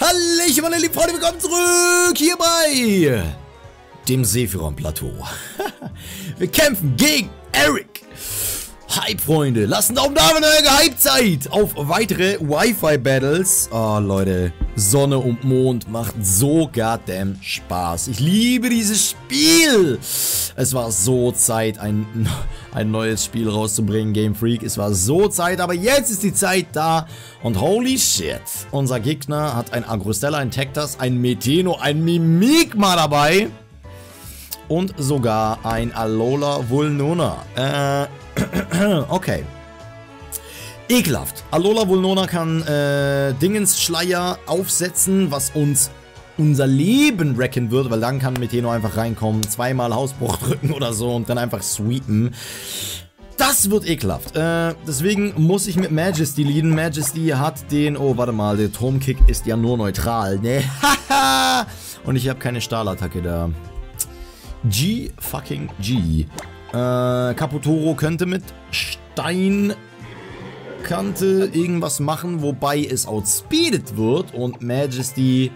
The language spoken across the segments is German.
Hallöchen, meine lieben Freunde, willkommen zurück hier bei dem Sephiroth-Plateau. Wir kämpfen gegen Eric. Hype, Freunde, lasst einen Daumen da, wenn ihr gehypt seid auf weitere Wi-Fi-Battles. Oh, Leute, Sonne und Mond macht so goddamn Spaß. Ich liebe dieses Spiel. Es war so Zeit, ein neues Spiel rauszubringen, Game Freak. Es war so Zeit, aber jetzt ist die Zeit da. Und holy shit, unser Gegner hat ein Agrostella, ein Tektas, ein Meteno, ein Mimikma dabei. Und sogar ein Alola Vulnona. Okay. Ekelhaft. Alola Vulnona kann Dingensschleier aufsetzen, was uns unser Leben wrecken wird, weil dann kann Meteno einfach reinkommen, zweimal Hausbruch drücken oder so und dann einfach sweepen. Das wird ekelhaft. Deswegen muss ich mit Majesty leaden. Majesty hat den... Oh, warte mal, der Turmkick ist ja nur neutral. Ne? Haha! Und ich habe keine Stahlattacke da. Fucking G. Kaputoro könnte mit Steinkante irgendwas machen, wobei es outspeedet wird. Und Majesty...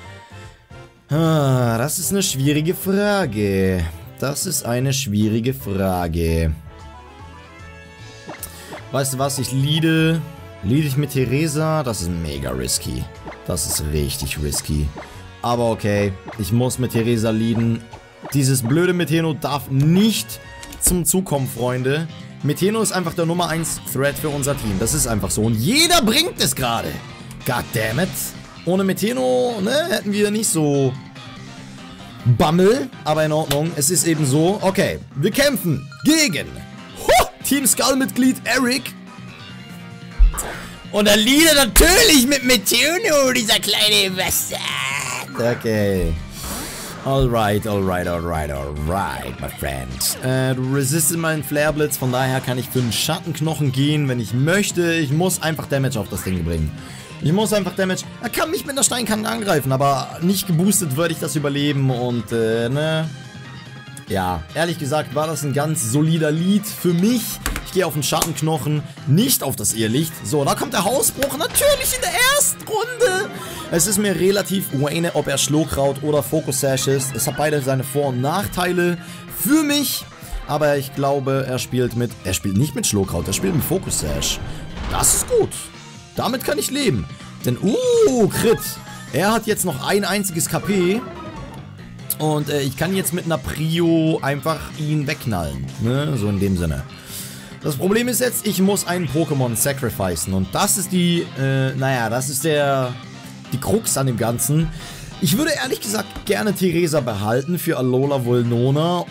das ist eine schwierige Frage. Das ist eine schwierige Frage. Weißt du was, ich leade ich mit Theresa? Das ist mega risky. Das ist richtig risky. Aber okay, ich muss mit Theresa leaden. Dieses blöde Meteno darf nicht zum Zug kommen, Freunde. Meteno ist einfach der Nummer 1 Threat für unser Team. Das ist einfach so. Und jeder bringt es gerade. Goddammit. Ohne Meteno, ne, hätten wir nicht so Bammel. Aber in Ordnung. Es ist eben so. Okay, wir kämpfen gegen Team Skull-Mitglied Eric. Und er leadet natürlich mit Meteno, dieser kleine Bastard. Okay. Alright, my friend. Du resistest meinen Flare-Blitz, von daher kann ich für einen Schattenknochen gehen, wenn ich möchte. Ich muss einfach Damage auf das Ding bringen. Ich muss einfach Damage... Er kann mich mit einer Steinkanne angreifen, aber nicht geboostet würde ich das überleben und, ne... Ja, ehrlich gesagt war das ein ganz solider Lead für mich. Ich gehe auf den Schattenknochen, nicht auf das Irrlicht. So, da kommt der Hausbruch, natürlich in der ersten Runde. Es ist mir relativ Wayne, ob er Schlokraut oder Focus Sash ist. Es hat beide seine Vor- und Nachteile für mich. Aber ich glaube, er spielt nicht mit Schlokraut, er spielt mit Focus Sash. Das ist gut. Damit kann ich leben. Denn, Crit. Er hat jetzt noch ein einziges KP. Und ich kann jetzt mit einer Prio einfach ihn wegknallen. Ne? So in dem Sinne. Das Problem ist jetzt, ich muss einen Pokémon sacrificen. Und das ist die, das ist die Krux an dem Ganzen. Ich würde ehrlich gesagt gerne Theresa behalten für Alola Vulnona.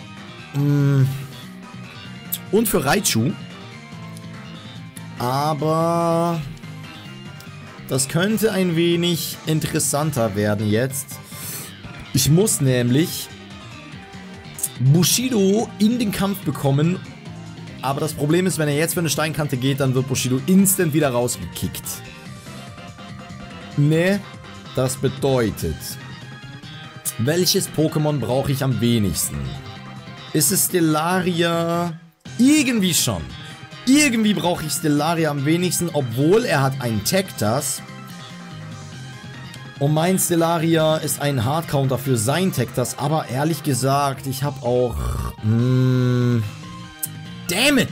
Und für Raichu. Aber das könnte ein wenig interessanter werden jetzt. Ich muss nämlich Bushido in den Kampf bekommen. Aber das Problem ist, wenn er jetzt für eine Steinkante geht, dann wird Bushido instant wieder rausgekickt. Ne? Das bedeutet, welches Pokémon brauche ich am wenigsten? Ist es Stellaria? Irgendwie schon. Irgendwie brauche ich Stellaria am wenigsten, obwohl er hat einen Tektas. Und mein Stellaria ist ein Hardcounter für sein Tektas, aber ehrlich gesagt, ich habe auch... Damn it!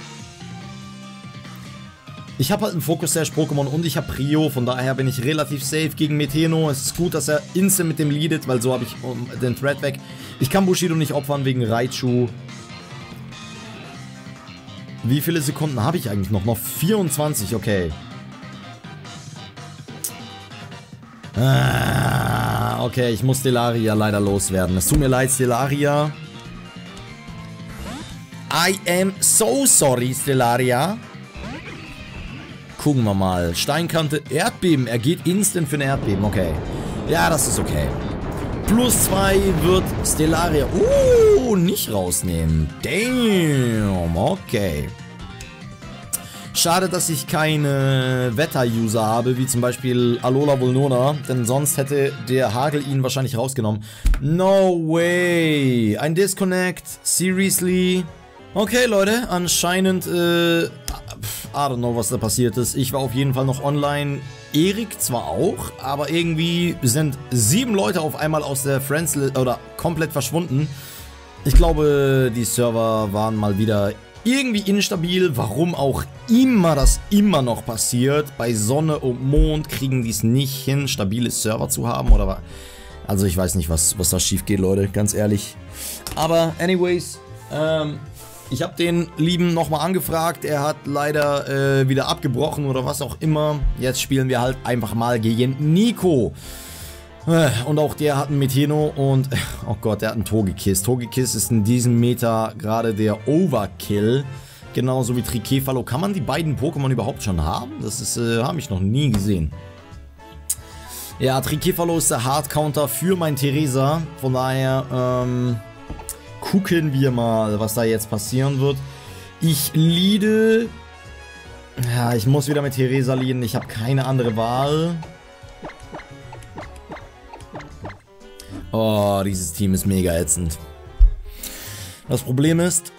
Ich habe halt einen Focus Sash Pokémon und ich habe Prio, von daher bin ich relativ safe gegen Meteno. Es ist gut, dass er instant mit dem leadet, weil so habe ich den Thread weg. Ich kann Bushido nicht opfern wegen Raichu. Wie viele Sekunden habe ich eigentlich noch? Noch 24, okay. Okay, ich muss Stellaria leider loswerden. Es tut mir leid, Stellaria. I am so sorry, Stellaria. Gucken wir mal. Steinkante, Erdbeben. Er geht instant für ein Erdbeben. Okay. Ja, das ist okay. +2 wird Stellaria. Nicht rausnehmen. Damn. Okay. Schade, dass ich keine Wetter-User habe, wie zum Beispiel Alola Vulnona, denn sonst hätte der Hagel ihn wahrscheinlich rausgenommen. No way. Ein Disconnect. Seriously? Okay, Leute, anscheinend, I don't know, was da passiert ist. Ich war auf jeden Fall noch online. Erik zwar auch, aber irgendwie sind 7 Leute auf einmal aus der Friends oder komplett verschwunden. Ich glaube, die Server waren mal wieder irgendwie instabil, warum auch immer das immer noch passiert. Bei Sonne und Mond kriegen die es nicht hin, stabile Server zu haben oder was. Also ich weiß nicht, was da schief geht, Leute, ganz ehrlich. Aber anyways, ich habe den Lieben nochmal angefragt, er hat leider wieder abgebrochen oder was auch immer. Jetzt spielen wir halt einfach mal gegen Nico. Und auch der hat einen Meteno und, oh Gott, der hat einen Togekiss. Togekiss ist in diesem Meta gerade der Overkill. Genauso wie Trikefalo. Kann man die beiden Pokémon überhaupt schon haben? Das ist, habe ich noch nie gesehen. Ja, Trikefalo ist der Hard-Counter für mein Theresa. Von daher, gucken wir mal, was da jetzt passieren wird. Ich leade. Ja, ich muss wieder mit Theresa leaden. Ich habe keine andere Wahl. Oh, dieses Team ist mega ätzend. Das Problem ist...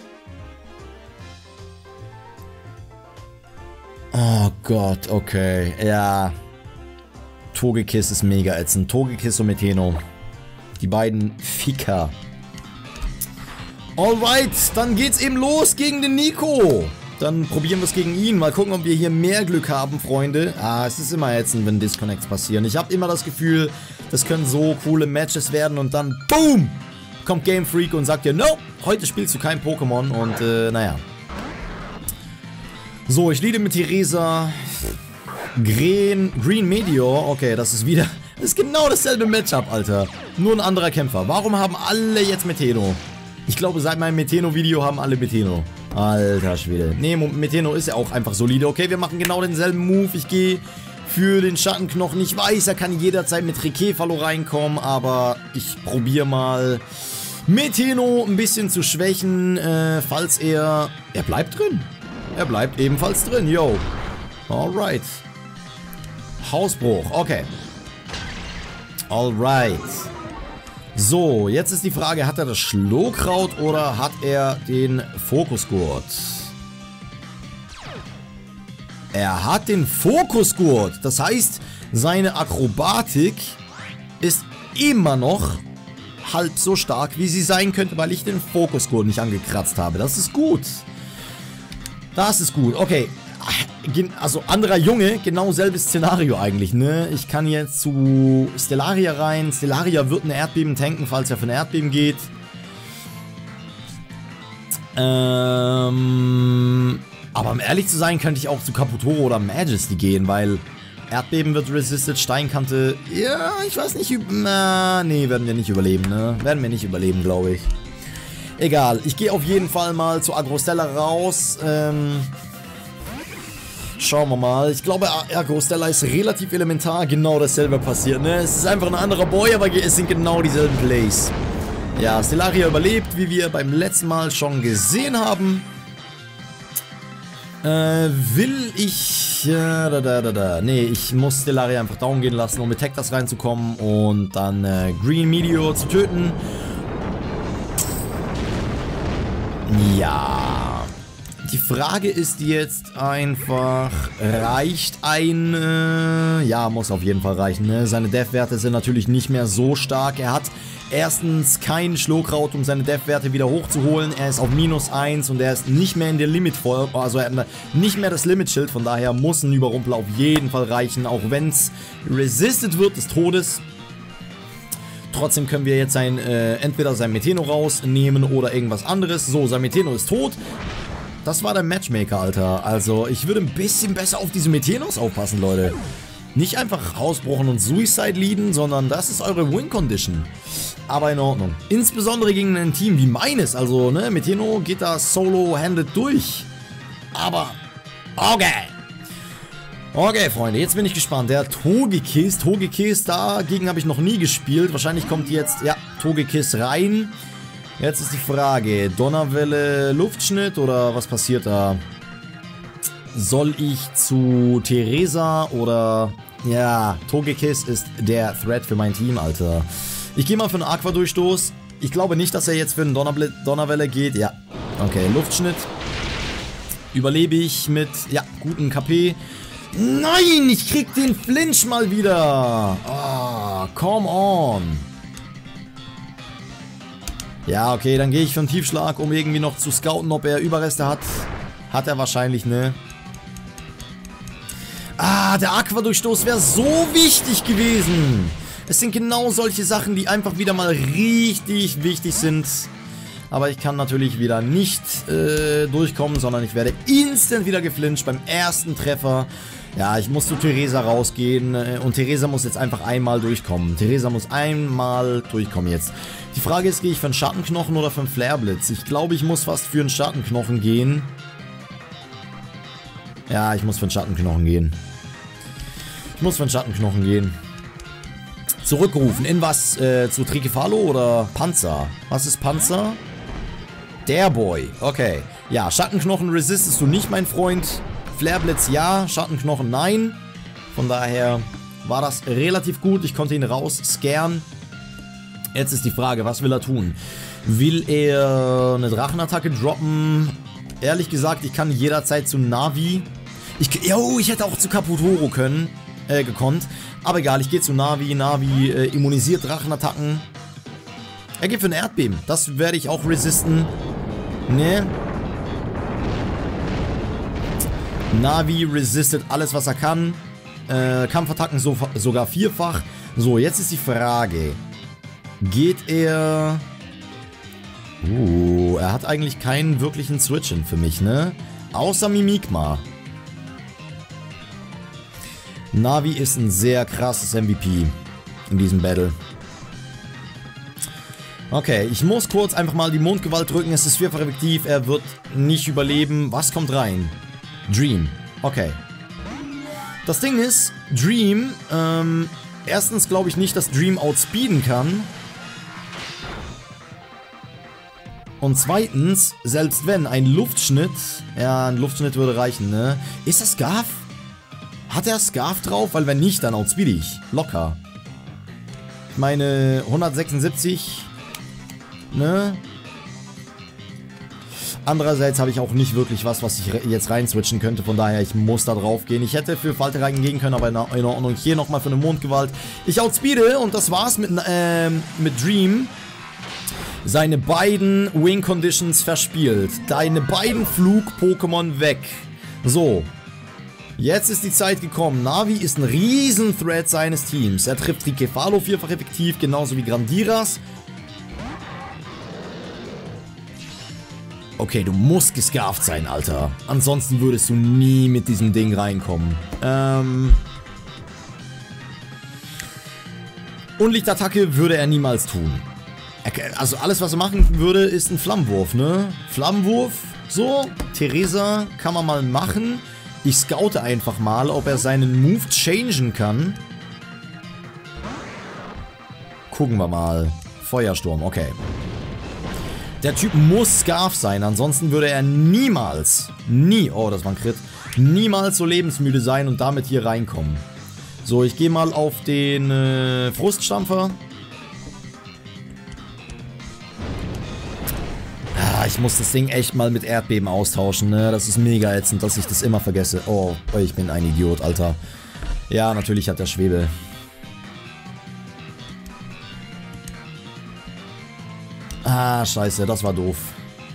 Oh Gott, okay. Ja. Togekiss ist mega ätzend. Togekiss und Meteno. Die beiden Ficker. Alright, dann geht's eben los gegen den Nico. Dann probieren wir es gegen ihn. Mal gucken, ob wir hier mehr Glück haben, Freunde. Ah, es ist immer ätzend, wenn Disconnects passieren. Ich habe immer das Gefühl, das können so coole Matches werden und dann BOOM! Kommt Game Freak und sagt dir, no, heute spielst du kein Pokémon und naja. So, ich leade mit Theresa. Green Meteor. Okay, das ist wieder... Das ist genau dasselbe Matchup, Alter. Nur ein anderer Kämpfer. Warum haben alle jetzt Meteno? Ich glaube, seit meinem Meteno-Video haben alle Meteno. Alter Schwede. Nee, Meteno ist ja auch einfach solide. Okay, wir machen genau denselben Move. Ich gehe für den Schattenknochen. Ich weiß, er kann jederzeit mit Trikefalo reinkommen, aber ich probiere mal Meteno ein bisschen zu schwächen, falls er... Er bleibt drin. Er bleibt ebenfalls drin, yo. Alright. Hausbruch, okay. Alright. So, jetzt ist die Frage, hat er das Schlohkraut oder hat er den Fokusgurt? Er hat den Fokusgurt. Das heißt, seine Akrobatik ist immer noch halb so stark, wie sie sein könnte, weil ich den Fokusgurt nicht angekratzt habe. Das ist gut. Das ist gut. Okay. Also anderer Junge, genau selbes Szenario eigentlich, ne? Ich kann jetzt zu Stellaria rein. Stellaria wird ein Erdbeben tanken, falls er für ein Erdbeben geht. Aber um ehrlich zu sein, könnte ich auch zu Kaputoro oder Majesty gehen, weil Erdbeben wird resisted, Steinkante, ja, ich weiß nicht, nee, werden wir nicht überleben, ne? Werden wir nicht überleben, glaube ich. Egal, ich gehe auf jeden Fall mal zu Agrostella raus, schauen wir mal. Ich glaube, Agrostella ist relativ elementar. Genau dasselbe passiert, ne? Es ist einfach ein anderer Boy, aber es sind genau dieselben Plays. Ja, Stellaria überlebt, wie wir beim letzten Mal schon gesehen haben. Will ich... Nee, ich muss Stellaria einfach down gehen lassen, um mit Tektas reinzukommen und dann Green Meteor zu töten. Ja... Die Frage ist jetzt einfach, reicht ein, ja, muss auf jeden Fall reichen, ne? Seine Death-Werte sind natürlich nicht mehr so stark. Er hat erstens kein Schlohkraut, um seine Death-Werte wieder hochzuholen. Er ist auf -1 und er ist nicht mehr in der Limit-Voll, also er hat nicht mehr das Limit-Schild. Von daher muss ein Überrumpler auf jeden Fall reichen, auch wenn es resisted wird des Todes. Trotzdem können wir jetzt entweder sein Meteno rausnehmen oder irgendwas anderes. So, sein Meteno ist tot. Das war der Matchmaker, Alter. Also, ich würde ein bisschen besser auf diese Metenos aufpassen, Leute. Nicht einfach Hausbrochen und Suicide leaden, sondern das ist eure Win-Condition. Aber in Ordnung. Insbesondere gegen ein Team wie meines. Also, ne, Meteno geht da solo-handed durch. Aber, okay. Okay, Freunde, jetzt bin ich gespannt. Der Togekiss. Togekiss, dagegen habe ich noch nie gespielt. Wahrscheinlich kommt jetzt, ja, Togekiss rein. Jetzt ist die Frage, Donnerwelle, Luftschnitt oder was passiert da? Soll ich zu Theresa oder... Ja, Togekiss ist der Threat für mein Team, Alter. Ich gehe mal für einen Aqua-Durchstoß. Ich glaube nicht, dass er jetzt für einen Donnerwelle geht. Ja, okay, Luftschnitt. Überlebe ich mit, ja, guten KP. Nein, ich krieg den Flinch mal wieder. Ah, come on. Ja, okay, dann gehe ich für einen Tiefschlag, um irgendwie noch zu scouten, ob er Überreste hat. Hat er wahrscheinlich, ne? Ah, der Aqua-Durchstoß wäre so wichtig gewesen. Es sind genau solche Sachen, die einfach wieder mal richtig wichtig sind. Aber ich kann natürlich wieder nicht durchkommen, sondern ich werde instant wieder geflincht beim ersten Treffer. Ja, ich muss zu Theresa rausgehen und Theresa muss jetzt einfach einmal durchkommen. Theresa muss einmal durchkommen jetzt. Die Frage ist, gehe ich für einen Schattenknochen oder für einen Flareblitz? Ich glaube, ich muss fast für einen Schattenknochen gehen. Ja, ich muss für einen Schattenknochen gehen. Ich muss für einen Schattenknochen gehen. Zurückrufen. In was? Zu Trikefalo oder Panzer? Was ist Panzer? Der Boy. Okay. Ja, Schattenknochen resistest du nicht, mein Freund. Flareblitz ja, Schattenknochen nein. Von daher war das relativ gut. Ich konnte ihn raus scannen. Jetzt ist die Frage, was will er tun? Will er eine Drachenattacke droppen? Ehrlich gesagt, ich kann jederzeit zu Navi. Ich hätte auch zu Kaputoro gekonnt. Aber egal, ich gehe zu Navi. Navi immunisiert Drachenattacken. Er geht für ein Erdbeben. Das werde ich auch resisten. Ne? Navi resistet alles, was er kann. Kampfattacken sogar vierfach. So, jetzt ist die Frage. Geht er... er hat eigentlich keinen wirklichen Switch-In für mich, ne? Außer Mimikma. Navi ist ein sehr krasses MVP in diesem Battle. Okay, ich muss kurz einfach mal die Mondgewalt drücken. Es ist vierfach effektiv. Er wird nicht überleben. Was kommt rein? Dream. Okay. Das Ding ist, Dream, erstens glaube ich nicht, dass Dream outspeeden kann. Und zweitens, selbst wenn ein Luftschnitt, ja, ein Luftschnitt würde reichen, ne? Ist das Scarf? Hat er Scarf drauf? Weil wenn nicht, dann outspeed ich. Locker. Ich meine, 176, ne? Andererseits habe ich auch nicht wirklich was ich jetzt rein switchen könnte. Von daher, ich muss da drauf gehen. Ich hätte für Falte reingehen können, aber in Ordnung. Hier nochmal für eine Mondgewalt. Ich outspeede und das war's mit Dream. Seine beiden Wing Conditions verspielt. Deine beiden Flug-Pokémon weg. So. Jetzt ist die Zeit gekommen. Navi ist ein Riesen-Threat seines Teams. Er trifft Trikefalo vierfach effektiv, genauso wie Grandiras. Okay, du musst gescarft sein, Alter. Ansonsten würdest du nie mit diesem Ding reinkommen. Unlichtattacke würde er niemals tun. Also alles, was er machen würde, ist ein Flammenwurf, ne? Flammenwurf, so. Theresa kann man mal machen. Ich scoute einfach mal, ob er seinen Move changen kann. Gucken wir mal. Feuersturm, okay. Der Typ muss Scarf sein, ansonsten würde er niemals, oh, das war ein Crit, niemals so lebensmüde sein und damit hier reinkommen. So, ich gehe mal auf den Fruststampfer. Ich muss das Ding echt mal mit Erdbeben austauschen, ne? Das ist mega ätzend, dass ich das immer vergesse. Oh, ich bin ein Idiot, Alter. Ja, natürlich hat er Schwebel. Ah, scheiße, das war doof.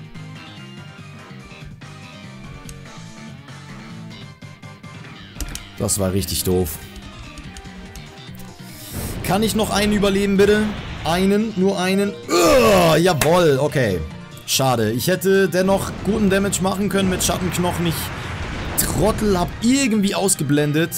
Das war richtig doof. Kann ich noch einen überleben, bitte? Einen, nur einen. Jawohl, okay. Schade, ich hätte dennoch guten Damage machen können mit Schattenknochen. Ich Trottel, hab irgendwie ausgeblendet.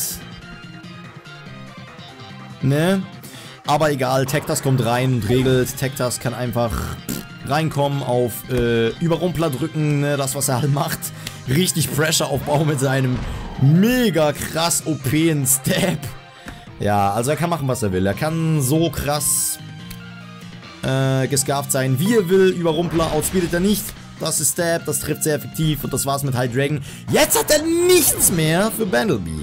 Ne? Aber egal, Tektas kommt rein und regelt. Tektas kann einfach reinkommen, auf Überrumpler drücken, ne? Das, was er halt macht. Richtig Pressure aufbauen mit seinem mega krass OPen Stab. Ja, also er kann machen, was er will. Er kann so krass gescarft sein, wie er will. Überrumpler outspeedet er nicht. Das ist Stab, das trifft sehr effektiv und das war's mit High Dragon. Jetzt hat er nichts mehr für Bandleby.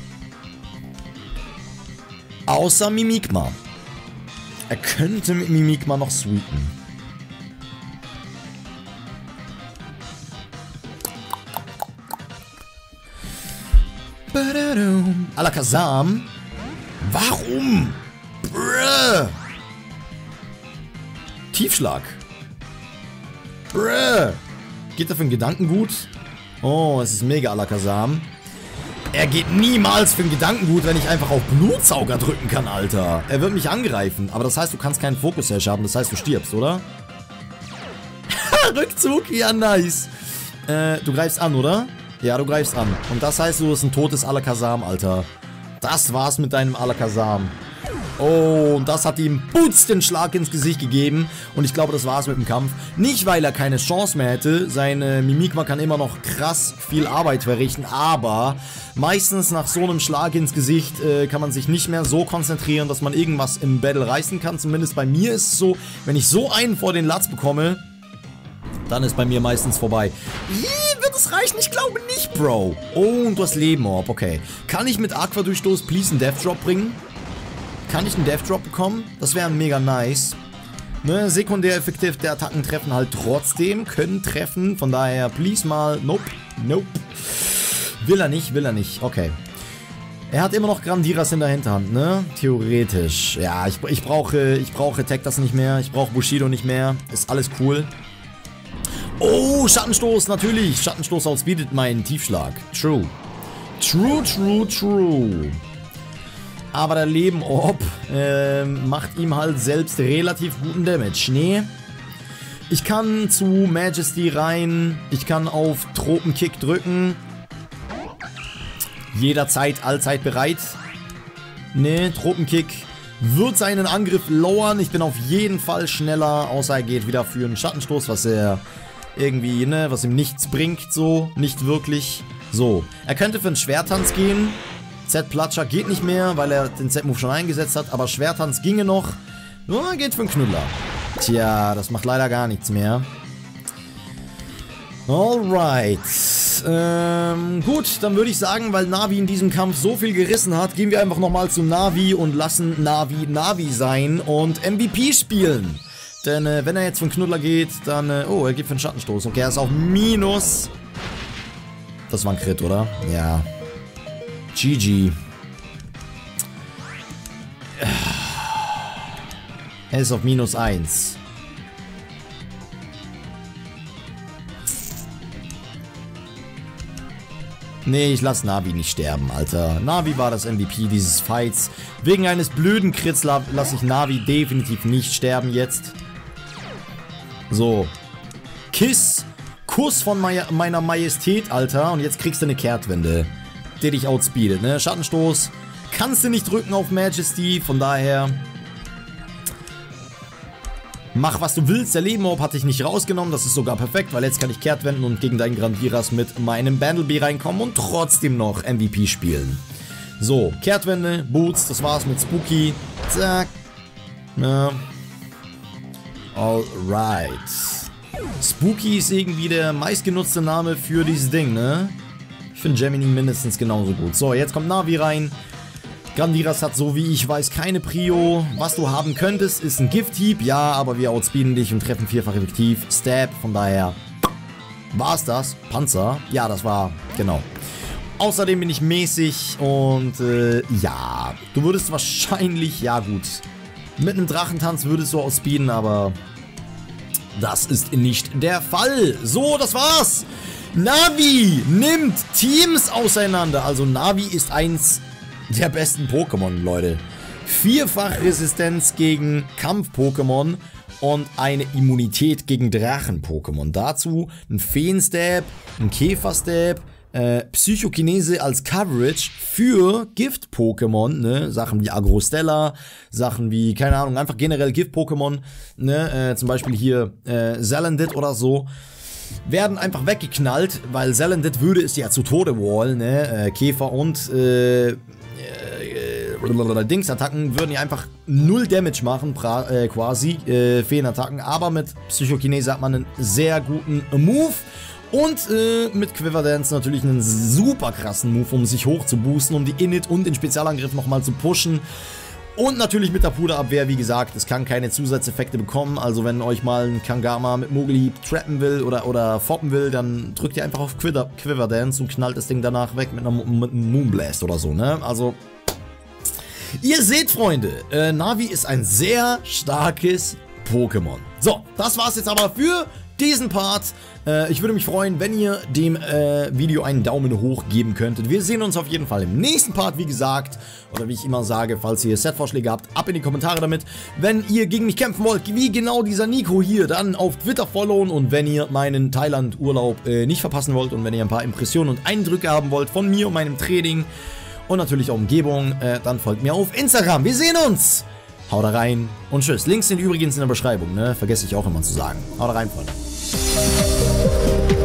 Außer Mimikma. Er könnte mit Mimikma noch sweeten. Alakazam. Warum? Bruh. Tiefschlag. Bruh. Geht er für einen Gedankengut? Oh, es ist mega Alakazam. Er geht niemals für einen Gedankengut, wenn ich einfach auf Blutsauger drücken kann, Alter. Er wird mich angreifen. Aber das heißt, du kannst keinen Fokus-Sash haben. Das heißt, du stirbst, oder? Rückzug? Ja, nice. Du greifst an, oder? Ja, du greifst an. Und das heißt, du bist ein totes Alakazam, Alter. Das war's mit deinem Alakazam. Oh, und das hat ihm Boots den Schlag ins Gesicht gegeben. Und ich glaube, das war's mit dem Kampf. Nicht, weil er keine Chance mehr hätte. Seine Mimikma kann immer noch krass viel Arbeit verrichten. Aber meistens nach so einem Schlag ins Gesicht kann man sich nicht mehr so konzentrieren, dass man irgendwas im Battle reißen kann. Zumindest bei mir ist es so, wenn ich so einen vor den Latz bekomme, dann ist bei mir meistens vorbei. Wird es reichen? Ich glaube nicht, Bro. Oh, und du hast Leben, Orb. Okay. Kann ich mit Aqua-Durchstoß please einen Death Drop bringen? Kann ich einen Death Drop bekommen? Das wäre mega nice. Ne, sekundär effektiv der Attacken treffen halt trotzdem. Können treffen. Von daher, please mal. Nope. Nope. Will er nicht, will er nicht. Okay. Er hat immer noch Grandiras in der Hinterhand, ne? Theoretisch. Ja, ich brauche Tektas nicht mehr. Ich brauche Bushido nicht mehr. Ist alles cool. Oh, Schattenstoß, natürlich. Schattenstoß outspeedet meinen Tiefschlag. True. True, true, true. Aber der Leben-Orb macht ihm halt selbst relativ guten Damage. Nee. Ich kann zu Majesty rein. Ich kann auf Tropenkick drücken. Jederzeit, allzeit bereit. Nee, Tropenkick wird seinen Angriff lowern. Ich bin auf jeden Fall schneller. Außer er geht wieder für einen Schattenstoß, was er irgendwie, ne, was ihm nichts bringt, so. Nicht wirklich. So. Er könnte für einen Schwertanz gehen. Z-Platscher geht nicht mehr, weil er den Z-Move schon eingesetzt hat, aber Schwertanz ginge noch. Nur geht für einen Knüller. Tja, das macht leider gar nichts mehr. Alright. Gut, dann würde ich sagen, weil Navi in diesem Kampf so viel gerissen hat, gehen wir einfach nochmal zu Navi und lassen Navi Navi sein und MVP spielen. Denn wenn er jetzt für einen Knüller geht, dann... oh, er geht für einen Schattenstoß. Okay, er ist auf Minus. Das war ein Crit, oder? Ja. GG. Er ist auf -1. Nee, ich lasse Navi nicht sterben, Alter. Navi war das MVP dieses Fights. Wegen eines blöden Crits lasse ich Navi definitiv nicht sterben jetzt. So. Kuss von meiner Majestät, Alter. Und jetzt kriegst du eine Kehrtwende, der dich outspeedet, ne? Schattenstoß kannst du nicht drücken auf Majesty, von daher mach was du willst. Der Leben-Orb hatte ich nicht rausgenommen, das ist sogar perfekt, weil jetzt kann ich Kehrtwenden und gegen deinen Grandiras mit meinem Bandlebee reinkommen und trotzdem noch MVP spielen. So, Kehrtwende, Boots, das war's mit Spooky. Zack. Ja. Alright. Spooky ist irgendwie der meistgenutzte Name für dieses Ding, ne? Ich finde Gemini mindestens genauso gut. So, jetzt kommt Navi rein. Grandiras hat, so wie ich weiß, keine Prio. Was du haben könntest, ist ein Gift-Hieb. Ja, aber wir outspeeden dich und treffen vierfach effektiv. Stab, von daher war's das. Panzer. Ja, das war, genau. Außerdem bin ich mäßig und, ja. Du würdest wahrscheinlich, ja gut. Mit einem Drachentanz würdest du outspeeden, aber das ist nicht der Fall. So, das war's. Navi nimmt Teams auseinander. Also Navi ist eins der besten Pokémon, Leute. Vierfach Resistenz gegen Kampf-Pokémon und eine Immunität gegen Drachen-Pokémon. Dazu ein Feenstab, ein Käferstab, Psychokinese als Coverage für Gift-Pokémon, ne? Sachen wie Agrostella, Sachen wie, keine Ahnung, einfach generell Gift-Pokémon, ne? Zum Beispiel hier Salandit oder so. Werden einfach weggeknallt, weil Salandit würde es ja zu Tode wallen, ne? Käfer und Dingsattacken würden ja einfach 0 Damage machen, quasi, Feenattacken, aber mit Psychokinese hat man einen sehr guten Move und mit Quiver Dance natürlich einen super krassen Move, um sich hoch zu boosten, um die Init und den Spezialangriff nochmal zu pushen. Und natürlich mit der Puderabwehr, wie gesagt, es kann keine Zusatzeffekte bekommen. Also wenn euch mal ein Kangama mit Mogli trappen will oder foppen will, dann drückt ihr einfach auf Quiver Dance und knallt das Ding danach weg mit einem Moonblast oder so, ne? Also, ihr seht, Freunde, Navi ist ein sehr starkes Pokémon. So, das war's jetzt aber für diesen Part. Ich würde mich freuen, wenn ihr dem Video einen Daumen hoch geben könntet. Wir sehen uns auf jeden Fall im nächsten Part, wie gesagt. Oder wie ich immer sage, falls ihr Set-Vorschläge habt, ab in die Kommentare damit. Wenn ihr gegen mich kämpfen wollt, wie genau dieser Nico hier, dann auf Twitter followen. Und wenn ihr meinen Thailand-Urlaub nicht verpassen wollt und wenn ihr ein paar Impressionen und Eindrücke haben wollt von mir und meinem Training und natürlich auch Umgebung, dann folgt mir auf Instagram. Wir sehen uns! Haut rein und tschüss. Links sind übrigens in der Beschreibung, ne? Vergesse ich auch immer zu sagen. Haut rein, Freunde.